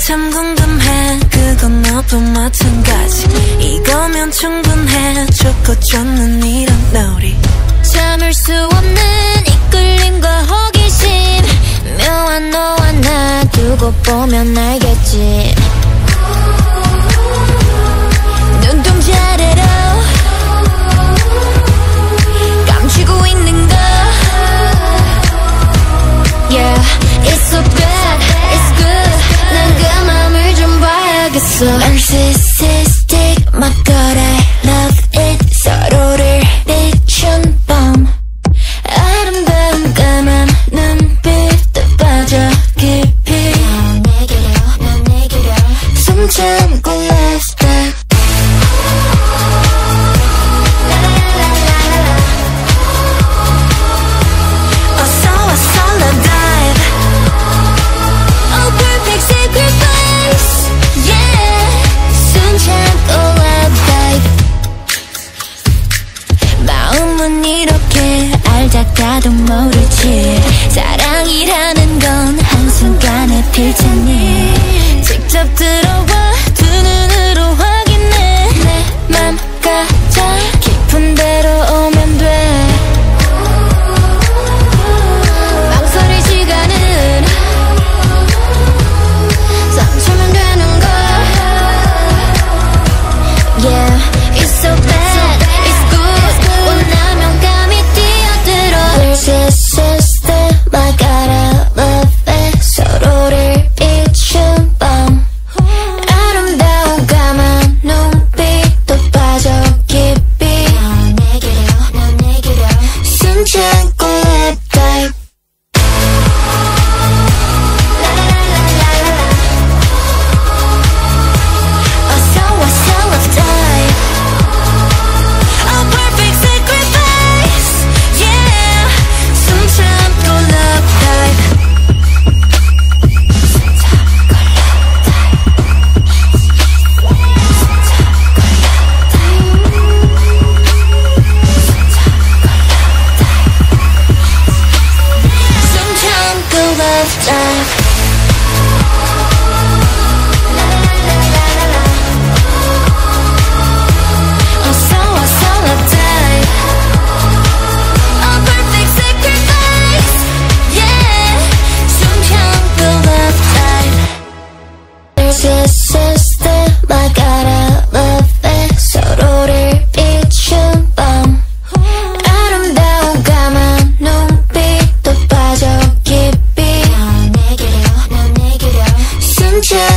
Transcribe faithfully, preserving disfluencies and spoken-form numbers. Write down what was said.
참 궁금해. 그건 너도 마찬가지. 이거면 충분해. 좋고 좋는 이런 놀이. 참을 수 없는 이끌림과 호기심. 묘한 너와 나 두고 보면 알겠지. 눈동자래로 감추고 있는 거. Yeah, it's so bad, it's good. 난 그 맘을 좀 봐야겠어. Narcissistic, my god, I love it. 서로를 비춘 밤. 아름다운 까만 눈빛도 빠져 깊이. 난 내게로, 난 내게로 숨 참고 lifestyle. 이렇게 알다가도 모르지. 사랑이라는 건 한순간에 필 테니 직접 들어와 두 눈으로 확인해. 내 맘 가장 깊은 데로 오면 돼. 망설일 시간은 삼초면 되는 걸. Yeah, it's so bad, it's good. 원하면 감히 뛰어들어. Narcissistic, my god, I love it. 서로를 비춘 밤. 아름다운 까만 눈빛도 빠져 깊이. 난 내게로, 난 내게로 숨 참고 let dive. 어서 와서 let's dive. A perfect sacrifice, yeah. 숨 참고 love dive. 숨 참고 love dive. 숨 참고 love dive. 어서 와서 let's dive. A perfect sacrifice, yeah. 숨 참고 love dive. Narcissistic, my god, I love it. 서로를 비춘 밤. 아름다운 까만 눈빛도 빠져 깊이. 난 내게로, 난 내게로 숨 참고